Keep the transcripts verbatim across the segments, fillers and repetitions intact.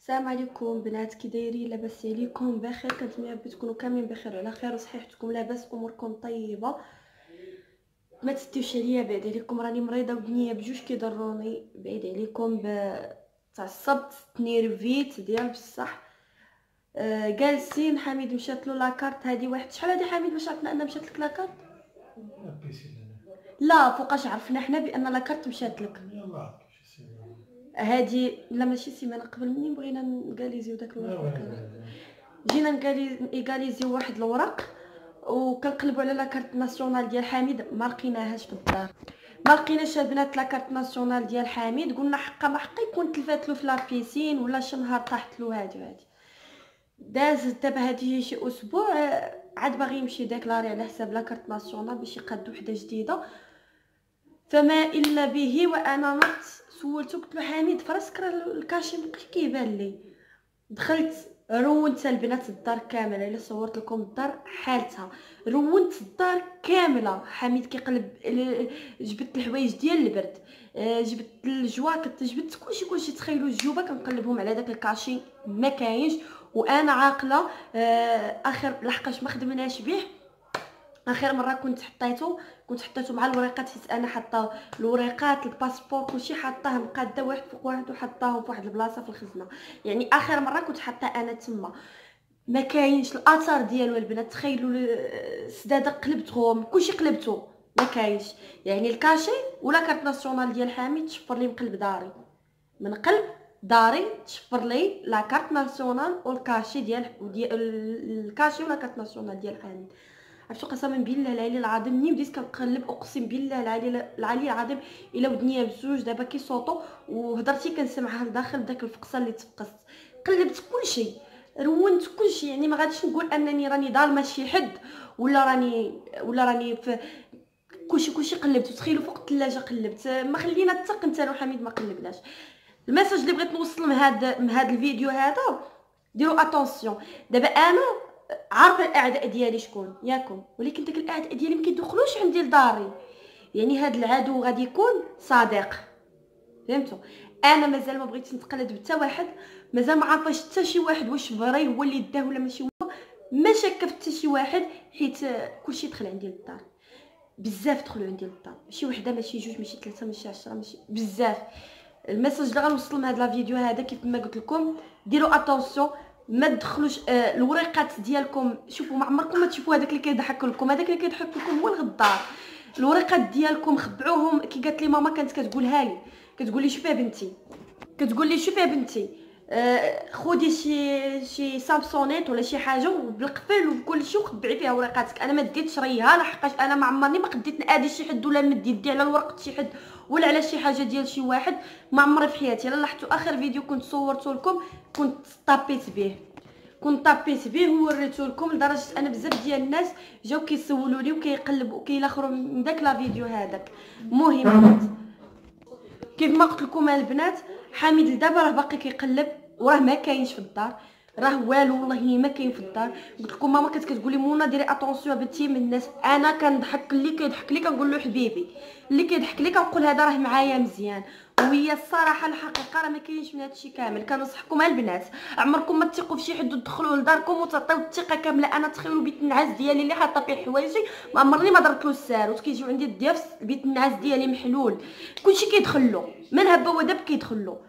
السلام عليكم بنات، كي دايرين؟ لاباس عليكم؟ بخير؟ كنتمنى تكونوا كاملين بخير وعلى خير وصحيحتكم لاباس، اموركم طيبه. ما تستيوش عليا، بعيد عليكم، راني مريضه ودنيا بجوج كيضروني، بعيد عليكم. ب تعصبت تنيرفيت ديال بصح. آه جالسين. حميد مشات له لاكارت هذه واحد. شحال هذه حميد باش عرفنا ان مشات لك لاكارت؟ لا فوقاش عرفنا حنا بان لاكارت مشات لك. هادي لا ماشي سيمانه قبل مني بغينا نكاليزيو داك الورق. جينا نكاليزيو واحد الورق وكنقلبوا على لاكارت ناسيونال ديال حميد، ما لقيناهاش في الدار. ما لقيناش البنات لاكارت ناسيونال ديال حميد. قلنا حقا ما حقا يكون تلفات له في لابيسين ولا شي نهار طاحت له هادي وهادي. داز دابا هادي شي اسبوع عاد باغي يمشي ديكلاري على حساب لاكارت ناسيونال باش يقاد وحده جديده. فما الا به وانا نط سولتو قلت له حميد فراسك راه الكاشي مابقاش كيبان لي. دخلت رونت البنات الدار كامله، الا صورت لكم الدار حالتها. رونت الدار كامله. حميد كيقلب، جبت الحوايج ديال البرد، جبت الجواكط، جبت كلشي كلشي. تخيلوا الجوبه كنقلبهم على داك الكاشي ما كاينش. وانا عاقله. اخر لحقاش ما خدمناش به. اخر مره كنت حطيته كنت حطيته مع الوريقات، حيت انا حاطه الوريقات الباسبور كلشي حاطاه مقاده واحد فوق واحد وحطاهم في واحد البلاصه في الخزنه. يعني اخر مره كنت حاطه انا تما ما كاينش الاثار ديالو البنات. تخيلوا السداده قلبتهم كلشي قلبته ما كاينش. يعني الكاشي ولا كارت ناسيونال ديال حميد تشفر لي من قلب داري، من قلب داري تشفر لي لا كارت ناسيونال والكاشي ديال الكاشي ولا كارت ناسيونال ديال حميد. عرفتو قسما بالله العلي العظيم ملي بديت كنقلب اقسم بالله العلي العلي العظيم الا ودنيا بزوج دابا كيصوتو وهضرتي كنسمعها لداخل داك الفقصه اللي تفقست. قلبت كلشي، رونت كلشي. يعني ما غاديش نقول انني راني ظالمه شي حد ولا راني ولا راني في كلشي كلشي قلبت. تخيلوا فوق الثلاجه قلبت، ما خلينا حتى انت انا وحميد ما قلبناش. الميساج اللي بغيت نوصل من هذا من هذا الفيديو هذا، ديروا اتونسيون. دابا انا عارفه الاعداء ديالي شكون ياكم، ولكن داك الاعداء ديالي ما كيدخلوش عندي لداري. يعني هذا العدو غادي يكون صديق، فهمتوا؟ انا مازال ما بغيتش نتقلد بتا واحد، مازال ما عارفاش حتى شي واحد واش فري هو اللي داه ولا ماشي هو. ما شاكه في حتى شي واحد، حيت كلشي دخل عندي للدار. بزاف دخلوا عندي للدار، ماشي وحده ماشي جوج ماشي ثلاثه ماشي عشرة ماشي بزاف. الميساج اللي غنوصل من هذا الفيديو هذا كيف ما قلت لكم، ديروا اتونسيون ما تدخلوش آه الوريقات ديالكم. شوفوا ما عمركم ما تشوفوا هذاك اللي كيضحك لكم، هذاك اللي كيضحك لكم هو الغدار. الوريقات ديالكم خبعوهم. كي قالت لي ماما كانت كتقولها لي، كتقول لي شوفي يا بنتي، كتقول لي شوفي يا بنتي آه خدي شي شي سامسونيت ولا شي حاجه وبالقفل وبكل شيء وخبعي فيها ورقاتك. انا ما ديتش ريها لحقاش انا ما عمرني ما قديت نادي شي حد ولا نمد يدي على ورقه شي حد ولا على شي حاجه ديال شي واحد. ما عمري في حياتي. الا لاحظتوا اخر فيديو كنت صورته لكم كنت طابيت به كنت طابيت به ووريته لكم، لدرجه انا بزاف ديال الناس جاو كيسولوا لي وكيقلبوا وكيلاخروا من داك لا فيديو هذاك. المهم كيف ما قلت لكم البنات، حميد لدابا راه باقي كيقلب وراه ما كاينش في الدار، راه والو والله ما كاين في الدار. قلت لكم ماما كانت كتقول لي منى ديري اتونسيون بنتي من الناس. انا كنضحك اللي كيضحك لي كنقول له حبيبي، اللي كيضحك لي كنقول هذا راه معايا مزيان. وهي الصراحه الحقيقه راه ما كاينش من هادشي كامل. كنصحكم البنات عمركم ما تثقوا في شي حد وتدخلوا لداركم وتعطيو الثقه كامله. انا تخيلوا البيت النعاس ديالي اللي حاطه فيه حوايجي ما عمرني ما درت له الساروت. كيجيو عندي الضياف البيت النعاس ديالي محلول كلشي كيدخل له من هبه ودب كيدخل له.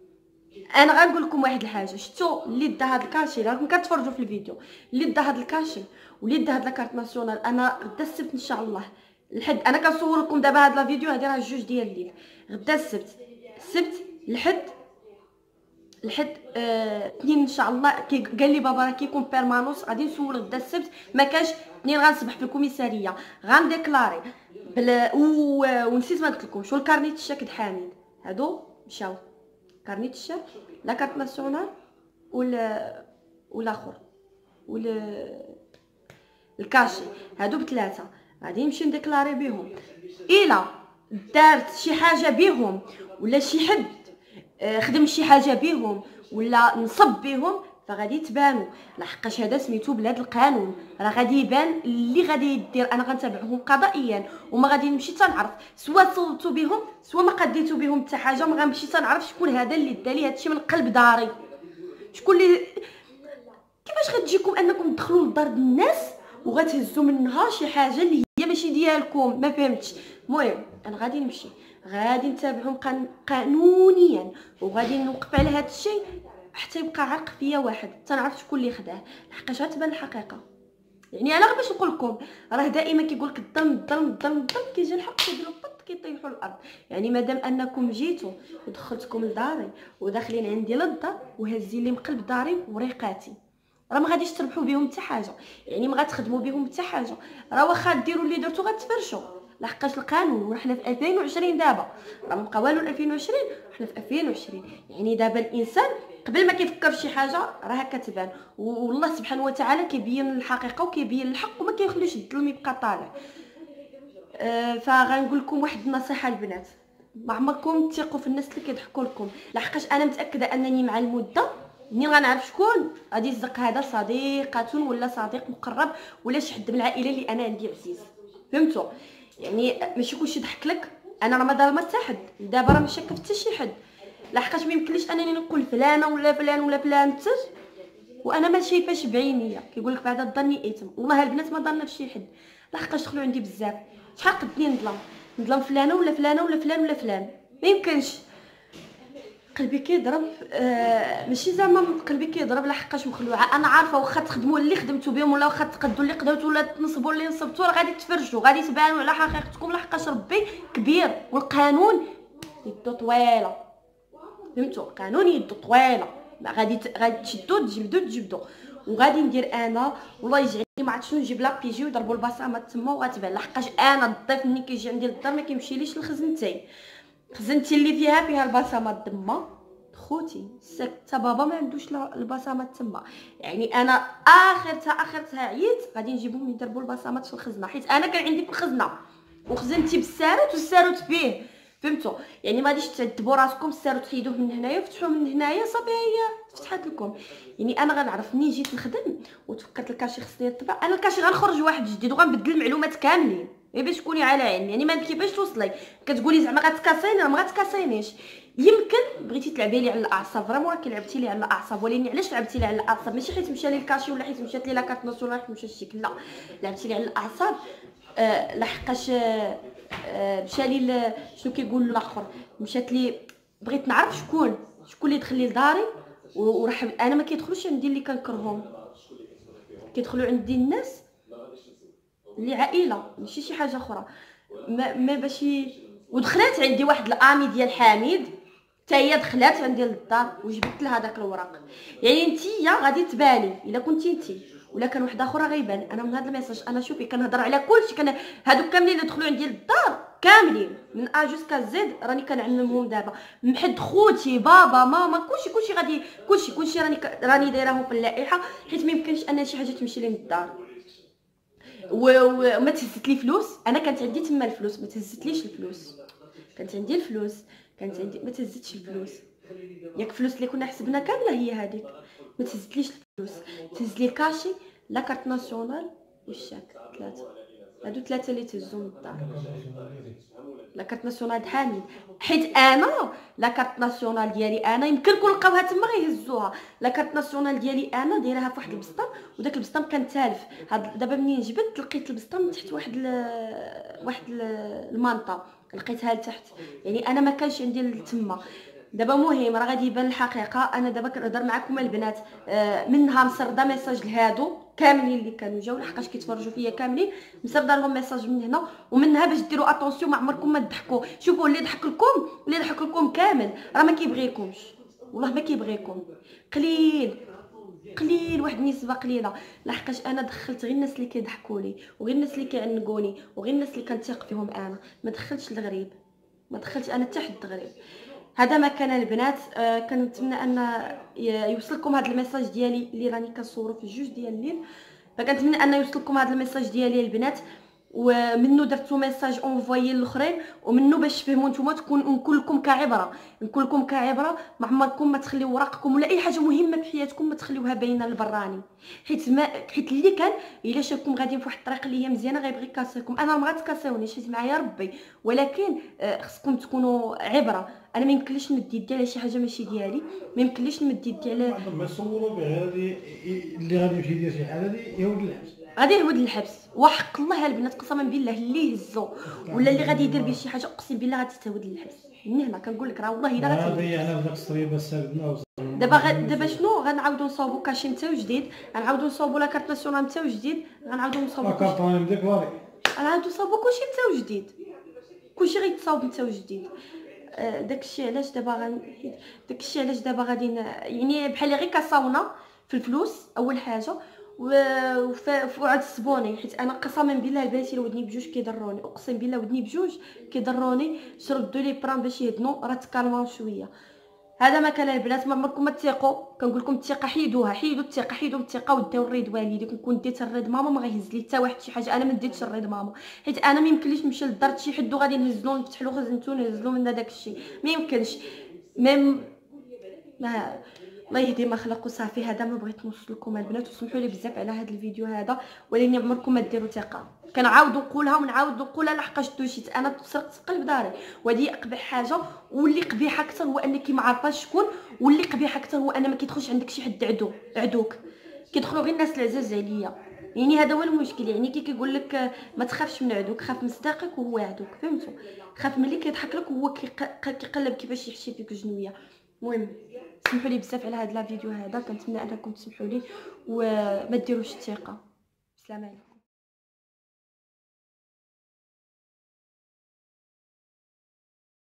انا غنقول لكم واحد الحاجه، شفتوا اللي دا هذا الكاشي راكم كتفرجوا في الفيديو، اللي دا هذا الكاشي واللي دا هذا لاكارت ناسيونال. انا غدا السبت ان شاء الله الحد، انا كنصور لكم دابا هذا الفيديو هذه راه جوج ديال الليل. غدا السبت السبت الحد الحد آه، اثنين ان شاء الله. قال لي بابا راه كيكون بيرمانوس غادي نسول غدا السبت. ما كاش اثنين غنصبح في الكوميساريه غنديكلاري بلا و... ونسيت ما قلت لكم شو الكارنيت الشاك حامد هادو مشاو. كارنيت الشاك لا كارت ناسيونال ولا والاخر ولا الكاشي، هادو بثلاثه غادي نمشي نديكلاري بهم. الا دارت شي حاجه بهم ولا شي حد خدم شي حاجه بهم ولا نصب بهم فغادي تبانوا. لحقاش هذا سميتو بلاد القانون، راه غادي يبان اللي غادي يدير. انا غنتابعهم قضائيا وما غادي نمشي تنعرف سوا صوتوا بهم سوا ما قديتو بهم حتى حاجه. ما غنمشي تنعرف شكون هذا اللي دا لي هادشي من قلب داري. شكون اللي كيفاش غتجيكم انكم تدخلوا لدار الناس وغتهزوا منها شي حاجه اللي هي ماشي ديالكم؟ ما فهمتش. المهم انا غادي نمشي، غادي نتابعهم قان... قانونيا، وغادي نوقف على هذا الشيء حتى يبقى عرق فيا واحد تنعرف شكون اللي خداه، لحقاش غتبان الحقيقه. يعني انا غير باش نقول لكم، راه دائما كيقول لك الظلم الظلم الظلم الظلم، كيجي الحق كيديروا بط كيطيحوا الارض. يعني مادام انكم جيتوا ودخلتكم لداري وداخلين عندي للدار وهزين لي مقلب داري وريقاتي، راه ما غاديش تربحوا بهم حتى حاجه، يعني ما غتخدموا بهم حتى حاجه. راه واخا ديروا اللي درتو غتفرشوا، لحقاش القانون وحنا في ألفين وعشرين دابا، راه ما بقى والو ألفين وعشرين، حنا في ألفين وعشرين. يعني دابا الانسان قبل ما كيفكر في شي حاجه راه كتبان، والله سبحانه وتعالى كيبين الحقيقه وكيبين الحق وما كيخليش الظلم يبقى طالع. أه فغنقول لكم واحد النصيحه البنات، ما عمركم تثقوا في الناس اللي كيضحكوا لكم، لحقاش انا متاكده انني مع المده منين غنعرف شكون غادي يصدق هذا صديقه ولا صديق مقرب ولا شي حد من العائله اللي انا عندي عزيز. فهمتوا؟ يعني ماشي كلشي ضحك لك. انا راه ما ظالمه حتى حد دابا، راه ماشي شاكه حتى شي حد، لحقاش ما يمكنليش انني نقول فلانه ولا فلان ولا فلان تر وانا ما شايفاش بعينيا. كيقول لك بعدا الظن اثم. والله البنات ما ظننا في شي حد، لحقاش دخلوا عندي بزاف. شحال قدني نظلم نظلم فلانه ولا فلانه ولا فلان ولا فلان؟ ما يمكنش. قلبي كيضرب. آه ماشي زعما قلبي كيضرب لحقاش مخلوعه. انا عارفه واخا تخدموا اللي خدمتوا بهم ولا واخا تقدوا اللي قدرتوا ولا تنصبوا اللي نصبتوا، راه غادي تفرجوا، غادي تبانوا على حقيقتكم، لحقاش ربي كبير والقانون يدو طويله. فهمتوا؟ القانون يدو طويله، غادي غادي تشدوا تجبدوا تجبدوا. وغادي ندير انا والله يجعلني ما عرفت شنو، نجيب لا بيجي ويضربوا البصمات تما وغتبان، لحقاش انا الضيف ملي كيجي عندي للدار ما كيمشيليش لخزنتي. خزنتي اللي فيها فيها البصمات تما خوتي حتى بابا ما عندوش البصمات تما. يعني انا اخر تا اخر تا عييت غادي نجيبهم يضربوا البصمات في الخزنه، حيت انا كان عندي في الخزنه وخزنتي بالساروت والساروت فيه. فهمتوا؟ يعني ما غاديش تعذبوا راسكم، الساروت حيدوه من هنايا وفتحوه من هنايا صافي هي فتحت لكم. يعني انا غنعرف منين جيت نخدم وتفكرت الكاشي خصني يطبع، انا الكاشي غنخرج واحد جديد وغنبدل المعلومات كاملين باش تكوني على عين. يعني ما كيفاش توصلي كتقولي زعما غتكاسيني، راه ما غتكاسينيش. يمكن بغيتي تلعبي لي على الاعصاب، فريمون راكي لعبتي لي على الاعصاب، ولكن علاش لعبتي لي على الاعصاب؟ ماشي حيت مشى لي الكاشي ولا حيت مشات لي لا كارت ناسيونال حيت مشى الشيك، لا لعبتي لي على الاعصاب. أه لحقاش أه مشى لي شنو كيقولوا الاخر، مشات لي بغيت نعرف شكون شكون اللي دخل لي لداري. وراح انا ما كيدخلوش عندي اللي كنكرههم، كيدخلوا عندي الناس اللي عائله ماشي شي حاجه اخرى. ما, ما باش ودخلات عندي واحد الامي ديال حميد حتى هي دخلات عندي للدار وجبت لها داك الوراق. يعني نتيا غادي تباني الا كنتي نتي ولا كان واحد اخر غيبان. انا من هذا الميساج انا شوفي كنهضر على كلشي، كان هادوك كاملين اللي دخلوا عندي للدار كاملين من ا جوسكا زد راني كنعلمهم دابا، محد خوتي بابا ماما كلشي كلشي غادي كلشي كلشي راني راني دايرهم في اللائحه، حيت ما يمكنش ان شي حاجه تمشي لي من الدار وما تهزت لي فلوس. انا كانت عندي تما الفلوس ما تهزتليش الفلوس، كانت عندي الفلوس كانت عندي ما تهزتش الفلوس. ياك الفلوس اللي كنا حسبنا كامله هي هذيك، ما تهزتليش الفلوس. تهز لي الكاشي لا كارت ناسيونال والشاك، ثلاثه هادو ثلاثه اللي تهزوا من الدار. لا كارت ناسيونال حامل، حيت انا لا كارت ناسيونال ديالي انا يمكن كون لقاوها تما غيهزوها. لا كارت ناسيونال ديالي انا دايرها في واحد البسطام وداك البسطام كان تالف. هاد دابا منين جبت لقيت البسطام تحت واحد ال واحد المانطا لقيتها لتحت. يعني انا ما كانش عندي تما. دابا مهم راه غادي يبان الحقيقه. انا دابا كنهضر معكم البنات آه منها مسرده ميساج لهادو كاملين اللي كانوا جاو لحقاش كيتفرجوا فيا كاملين، مسرده لهم ميساج من هنا ومنها باش ديروا اتونسيون ما عمركم ما تضحكوا. شوفوا اللي ضحك لكم اللي ضحك لكم كامل راه ما كيبغيكمش، والله ما كيبغيكم. قليل قليل واحد النسبه قليله، لحقاش انا دخلت غير الناس اللي كيضحكوا لي وغير الناس اللي كيعنقوني وغير الناس اللي كنثق فيهم. انا ما دخلتش الغريب، ما دخلتش انا حتى حد غريب. هذا ما كان البنات. آه كنتمنى ان يوصلكم هذا الميساج ديالي اللي راني كنصورو في جوج ديال الليل، فكنتمنى ان يوصلكم هذا الميساج ديالي البنات. ومنو درتو ميساج اونفويي للاخرين، ومنو باش تفهموا نتوما تكون نكون لكم كعبره نكون لكم كعبره ما عمركم ما تخليو وراقكم ولا اي حاجه مهمه في حياتكم ما تخليوها باينه للبراني، حيت ما حيت اللي كان الا شافكم غاديين في واحد الطريق اللي هي مزيانه غيبغي يكاسيكم. انا ما غتكاسيونيش حيت معايا ربي، ولكن آه خصكم تكونوا عبره. انا ما يمكنليش نمد يدي على شي حاجه ماشي ديالي، ما يمكنليش نمد يدي على ما يصوروا بغير هذه اللي غادي يمشي يدير شي حاجه هذه يهود الحبس، غادي يهود الحبس وحق الله. البنات قسما بالله اللي يهزو ولا اللي غادي يدير به شي حاجه اقسم بالله غادي تهود للحبس. من هنا كنقول لك راه والله الا غتهود. ضيعنا في داك الصريبه السابقه. دابا غ... دابا شنو غنعاودو نصاوبو كاشي نتاو جديد، غنعاودو نصاوبو لا كارت ناسيونال نتاو جديد، غنعاودو نصاوبو لا كارت راني مديكلاري، غنعاودو نصاوبو كلشي نتاو جديد، كلشي غيتصاوب نتاو جديد. آه داكشي علاش دابا غن داكشي علاش دابا غادي ن... يعني بحال غير كاساونا في الفلوس اول حاجه وفي وعد الصبوني، حيت انا قسما بالله البنات الا ودني بجوج كيضروني، اقسم بالله ودني بجوج كيضروني. شردوا لي برام باش يهدنوا راه تكالماو شويه. هذا ما كان البنات، ما عمركم ما تثيقوا. كنقول لكم الثقه حيدوها، حيدوا الثقه، حيدوا الثقه وديو الريد والديك. نكون ديت الريد ماما ما غيهز لي حتى واحد شي حاجه، انا ما ديتش الريد ماما حيت انا ما يمكنليش نمشي للدار شي حد وغادي نهزلو نفتح له خزنتو نهزلو من داك الشيء، ما يمكنش. ميم ما الله يهدي ما خلق وصافي. هذا ما بغيت نوصل لكم البنات، وسمحوا لي بزاف على هذا الفيديو هذا، ولكن عمركم ما ديروا ثقه. كنعاود نقولها ونعاود نقولها لحقاش دوشيت انا سرقت قلب داري، وهذه اقبح حاجه. واللي قبيح اكثر هو انك ما عارفاش شكون، واللي قبيح اكثر هو ان ما كيدخلش عندك شي حد عدو عدوك، كيدخلوا غير الناس العزاز عليا. يعني هذا هو المشكل، يعني كي كيقول لك ما تخافش من عدوك، خاف من صداقك وهو عدوك، فهمتوا؟ خاف ملي كيضحك لك وهو كيقلب كيفاش يحشي فيك جنويه. المهم سمحوا لي بزاف على هذا الفيديو هذا، كنتمنى انكم تسمحوا لي وما ديروش الثقه. بسلامه عليكم.